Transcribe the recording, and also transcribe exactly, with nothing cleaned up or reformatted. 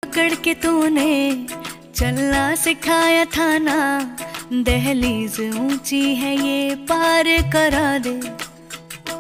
पकड़ के तूने चलना सिखाया था ना, दहलीज ऊंची है ये पार करा दे।